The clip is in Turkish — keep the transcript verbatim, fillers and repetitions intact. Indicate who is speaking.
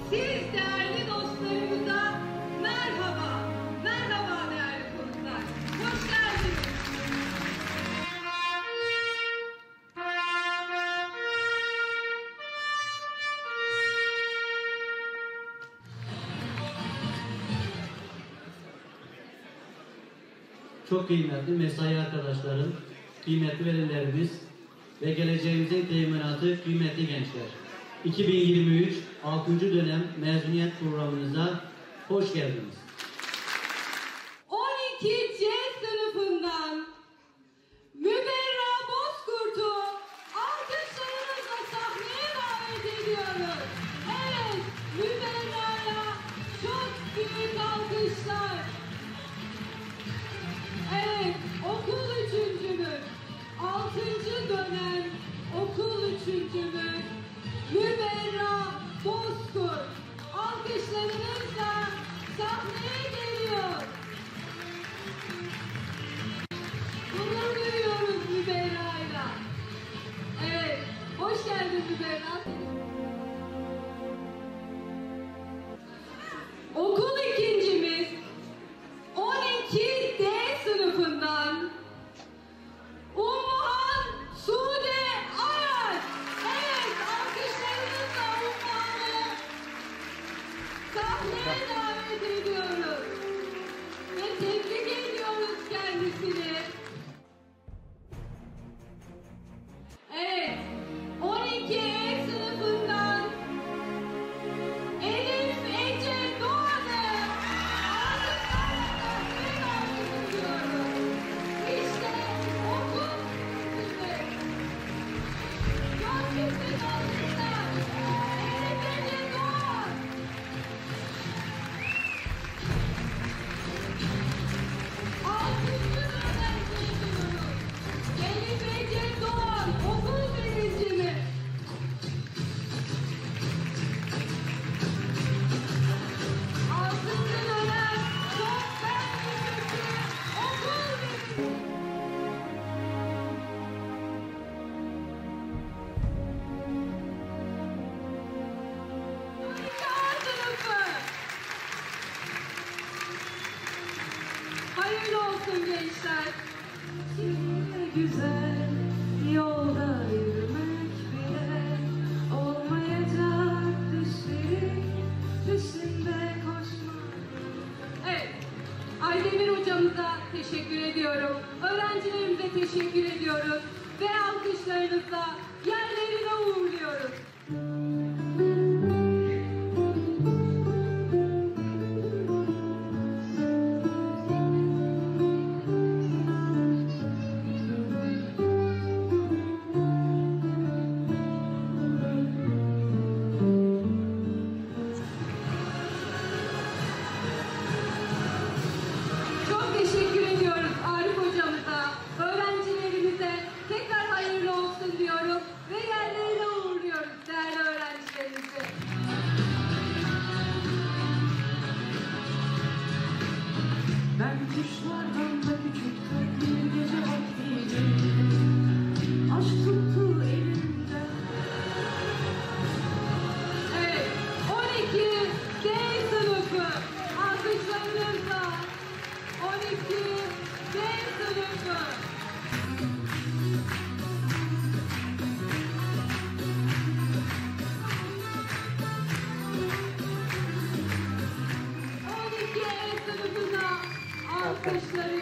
Speaker 1: siz değerli dostlarımıza merhaba, merhaba değerli konuklar. Hoş geldiniz.
Speaker 2: Çok kıymetli mesai arkadaşlarım, kıymetli velilerimiz ve geleceğimizin teminatı kıymetli gençler. iki bin yirmi üç altıncı dönem mezuniyet programınıza hoş geldiniz.
Speaker 1: on iki C sınıfından Müberra Bozkurt'u alkışlarınızla sahneye davet ediyoruz. Evet, Müberra'ya çok büyük alkışlar. Evet, okul üçüncümüz, altıncı dönem okul üçüncümüz Müberra Bozkurt alkışlarınızla sahneye geliyor. Gurur duyuyoruz Müberra'yla. Evet, hoş geldin Müberra. Okul ikincimiz on iki D sınıfından Umman Sude Aras. Evet, alkışlarınızla Umman'ı sahneye davet ediyoruz. Ve tebrik ediyoruz kendisini. Evet, on iki E sınıfından Elif Ece Doğan'ı alkışlarla sahneye davet ediyoruz. İşte okul üstünde. Çok yüksek alkışlar. Elif Ece Doğan. Altıncı dönem mezunuyuz. Elif Ece Doğan okul birincimi. Altıncı dönem çok ben lisesi okul birincimi. A sınıfı. Hayırlı olsun gençler.
Speaker 3: Şimdi güzel yolda yürümek bile olmayacak düşlerin peşinde koşmak.
Speaker 1: Evet, Aydemir hocamıza teşekkür ediyorum. Öğrencilerimize teşekkür ediyoruz. Ve alkışlarınızla yerlerine uğurluyoruz. Çok teşekkür ediyoruz Arif hocamıza, öğrencilerimize tekrar hayırlı olsun diyorum ve yerlerine uğurluyoruz değerli öğrencilerimizi.
Speaker 3: Ben kuşlardan da küçüktüm bir gece vaktiydi. Aşk tuttu elimden.
Speaker 1: Evet, on iki D sınıfı alkışlarınızla on iki D sınıfı. on iki E sınıfına alkışlarınızla